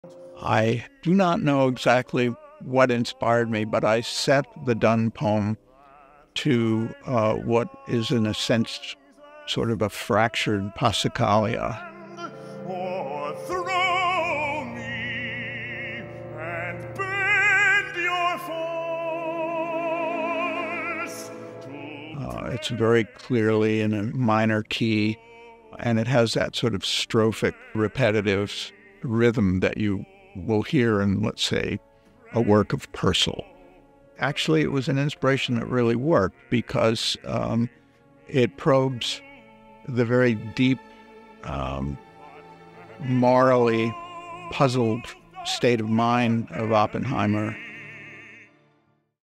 I do not know exactly what inspired me, but I set the Donne poem to what is, in a sense, sort of a fractured Passacaglia. O'erthrow me and bend your force It's very clearly in a minor key, and it has that sort of strophic, repetitive rhythm that you will hear in, let's say, a work of Purcell. Actually, it was an inspiration that really worked because it probes the very deep, morally puzzled state of mind of Oppenheimer